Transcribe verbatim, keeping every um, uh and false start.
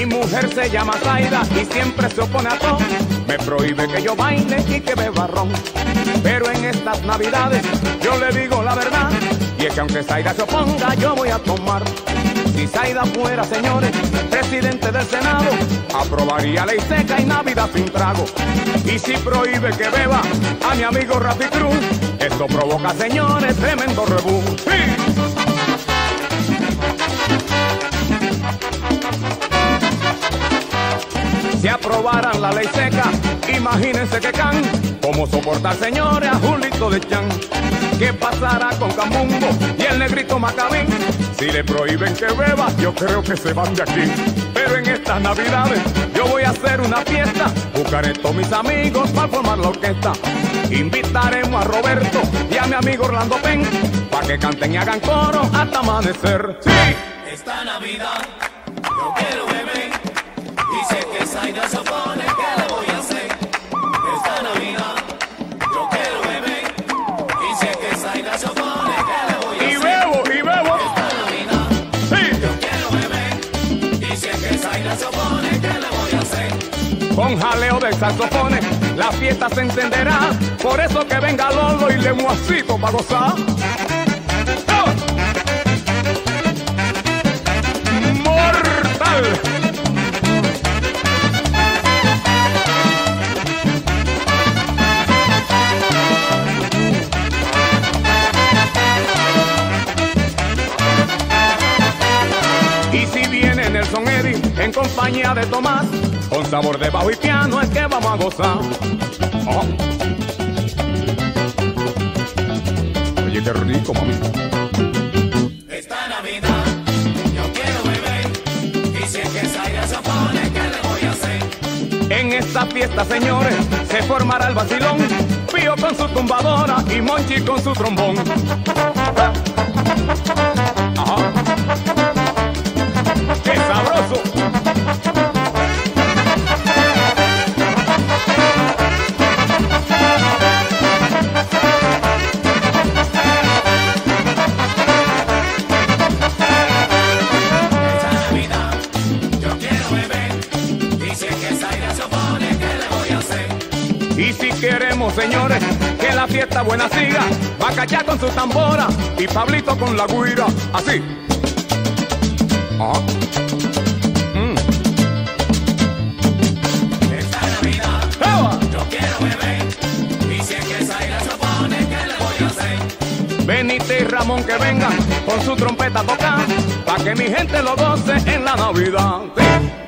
Mi mujer se llama Zaida y siempre se opone a todo. Me prohíbe que yo baile y que beba ron. Pero en estas navidades yo le digo la verdad, y es que aunque Zaida se oponga yo voy a tomar. Si Zaida fuera, señores, presidente del Senado, aprobaría ley seca y Navidad sin trago. Y si prohíbe que beba a mi amigo Rafi Cruz, esto provoca, señores, tremendo rebú. ¡Sí! Si aprobaran la ley seca, imagínense que can, cómo soportar, señores, a Julito de Chan. ¿Qué pasará con Camumbo y el negrito Macabín? Si le prohíben que beba, yo creo que se van de aquí. Pero en estas navidades yo voy a hacer una fiesta, buscaré a todos mis amigos para formar la orquesta. Invitaremos a Roberto y a mi amigo Orlando Pen, para que canten y hagan coro hasta amanecer. ¡Sí! Esta Navidad yo quiero beber, y sé que Zaida se opone, ¿qué le voy a hacer? Esta Navidad yo quiero beber, y sé que Zaida se opone, ¿qué le voy a hacer? Y bebo, y bebo. Esta Navidad sí. yo quiero beber, y sé que Zaida se opone, ¿qué le voy a hacer? Con jaleo de saxofones la fiesta se encenderá, por eso que venga Lolo y Lemuacito para gozar. ¡Oh! ¡Mortal! Y si viene Nelson Eddy en compañía de Tomás, con sabor de bajo y piano es que vamos a gozar. Oh. Oye, qué rico, mami. Esta Navidad yo quiero beber, y si es que Zaida se opone, ¿qué le voy a hacer? En esta fiesta, señores, se formará el vacilón, Pío con su tumbadora y Monchi con su trombón. Ajá. ¡Qué sabroso! Y si queremos, señores, que la fiesta buena siga, Bacachá con su tambora y Pablito con la guira, así. Ah. Mm. Esta Navidad ¡Eva! yo quiero beber, y si es que Zaida se opone, ¿qué le voy a hacer? Benito y Ramón que vengan con su trompeta a tocar, pa' que mi gente lo goce en la Navidad. Sí.